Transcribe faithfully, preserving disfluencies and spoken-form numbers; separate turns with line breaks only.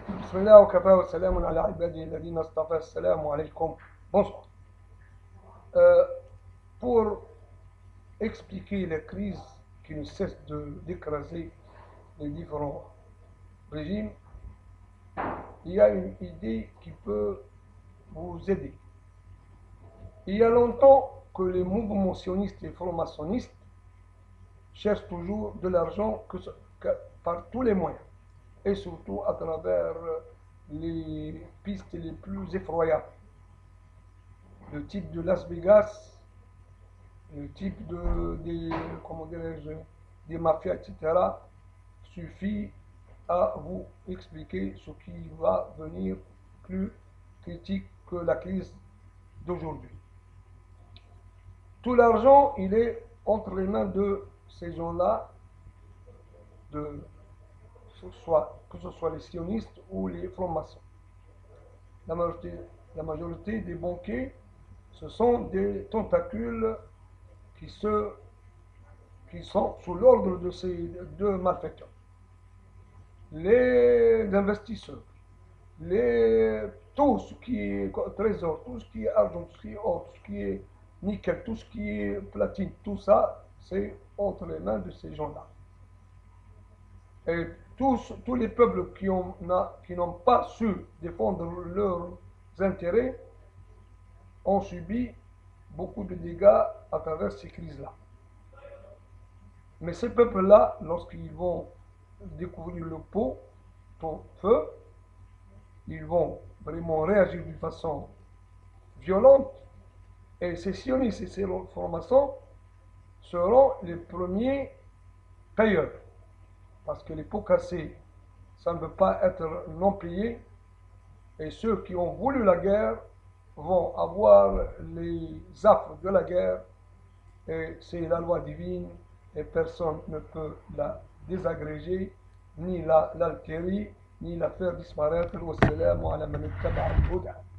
Bismillah wa kafa wa salamun ala ibadi alladhina istafa. Assalamu alaikum. Bonsoir. Euh, pour expliquer la crise qui ne cesse de d'écraser les différents régimes, il y a une idée qui peut vous aider. Il y a longtemps que les mouvements sionistes et franc-maçonnistes cherchent toujours de l'argent que, que, par tous les moyens, et surtout à travers les pistes les plus effroyables. Le type de Las Vegas, le type de, des, comment dirais-je, des mafias, et cetera, suffit à vous expliquer ce qui va venir plus critique que la crise d'aujourd'hui. Tout l'argent, il est entre les mains de ces gens-là, de, soit, que ce soit les sionistes ou les francs-maçons. La majorité, la majorité des banquiers, ce sont des tentacules qui, se, qui sont sous l'ordre de ces deux malfaiteurs. Les investisseurs, les, tout ce qui est trésor, tout ce qui est argent, tout ce qui est or, tout ce qui est nickel, tout ce qui est platine, tout ça, c'est entre les mains de ces gens-là. Et tous, tous les peuples qui, ont, qui n'ont pas su défendre leurs intérêts ont subi beaucoup de dégâts à travers ces crises-là. Mais ces peuples-là, lorsqu'ils vont découvrir le pot au feu, ils vont vraiment réagir d'une façon violente, et ces sionistes et ces francs-maçons seront les premiers payeurs. Parce que les pots cassés, ça ne peut pas être non payé, et ceux qui ont voulu la guerre vont avoir les affres de la guerre, et c'est la loi divine, et personne ne peut la désagréger, ni l'altérer, ni la faire disparaître. Wassalamu ala man ittaba al-huda.